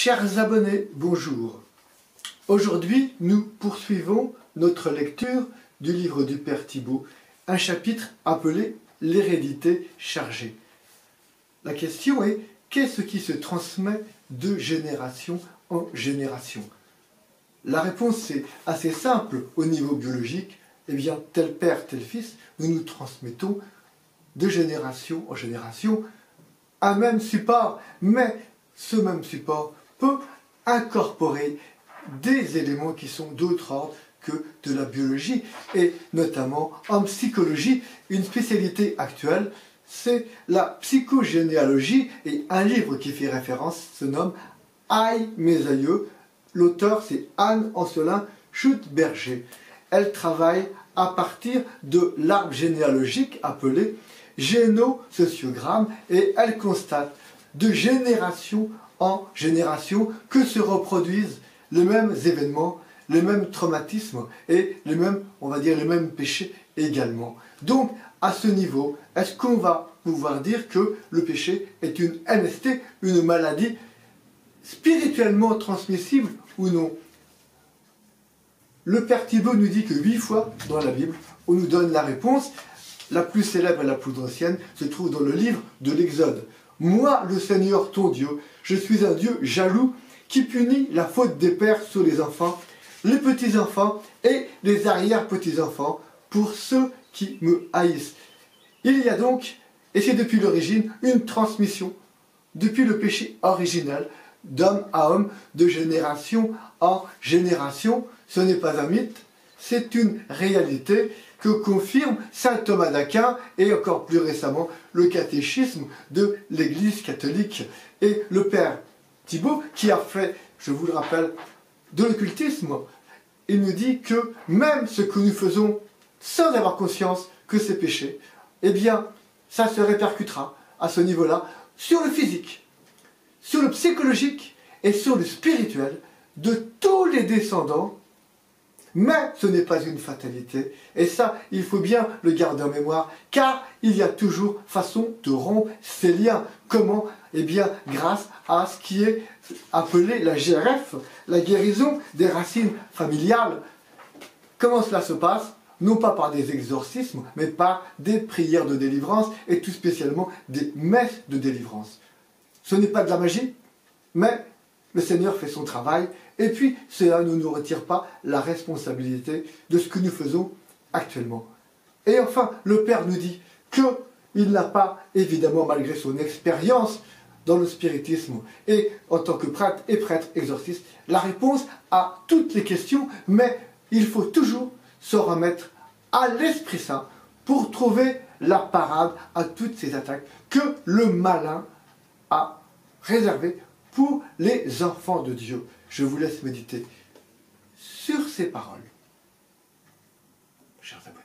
Chers abonnés, bonjour. Aujourd'hui, nous poursuivons notre lecture du livre du Père Thibaut, un chapitre appelé « L'hérédité chargée ». La question est, qu'est-ce qui se transmet de génération en génération? La réponse est assez simple au niveau biologique. Eh bien, tel père, tel fils, nous nous transmettons de génération en génération un même support, mais ce même support peut incorporer des éléments qui sont d'autre ordre que de la biologie, et notamment en psychologie. Une spécialité actuelle, c'est la psychogénéalogie, et un livre qui fait référence se nomme « Aïe, mes aïeux ». L'auteur, c'est Anne Ancelin Schutzberger. Elle travaille à partir de l'arbre généalogique appelé génosociogramme, et elle constate de génération en génération que se reproduisent les mêmes événements, les mêmes traumatismes et les mêmes, on va dire, les mêmes péchés également. Donc, à ce niveau, est-ce qu'on va pouvoir dire que le péché est une MST, une maladie spirituellement transmissible ou non? Le Père Thibaut nous dit que 8 fois dans la Bible, on nous donne la réponse. La plus célèbre et la plus ancienne se trouve dans le livre de l'Exode. « Moi, le Seigneur ton Dieu, je suis un Dieu jaloux qui punit la faute des pères sur les enfants, les petits-enfants et les arrière-petits-enfants pour ceux qui me haïssent. » Il y a donc, et c'est depuis l'origine, une transmission, depuis le péché originel, d'homme à homme, de génération en génération. Ce n'est pas un mythe, c'est une réalité que confirme saint Thomas d'Aquin et encore plus récemment le catéchisme de l'Église catholique. Et le Père Thibaut, qui a fait, je vous le rappelle, de l'occultisme, il nous dit que même ce que nous faisons sans avoir conscience que c'est péché, eh bien, ça se répercutera à ce niveau-là sur le physique, sur le psychologique et sur le spirituel de tous les descendants. Mais ce n'est pas une fatalité, et ça, il faut bien le garder en mémoire, car il y a toujours façon de rompre ces liens. Comment? Eh bien, grâce à ce qui est appelé la GRF, la guérison des racines familiales. Comment cela se passe? Non pas par des exorcismes, mais par des prières de délivrance, et tout spécialement des messes de délivrance. Ce n'est pas de la magie, mais le Seigneur fait son travail, et puis cela ne nous retire pas la responsabilité de ce que nous faisons actuellement. Et enfin, le Père nous dit qu'il n'a pas, évidemment, malgré son expérience dans le spiritisme, et en tant que prêtre et prêtre exorciste, la réponse à toutes les questions, mais il faut toujours se remettre à l'Esprit Saint pour trouver la parade à toutes ces attaques que le malin a réservées pour les enfants de Dieu. Je vous laisse méditer sur ces paroles, chers amis.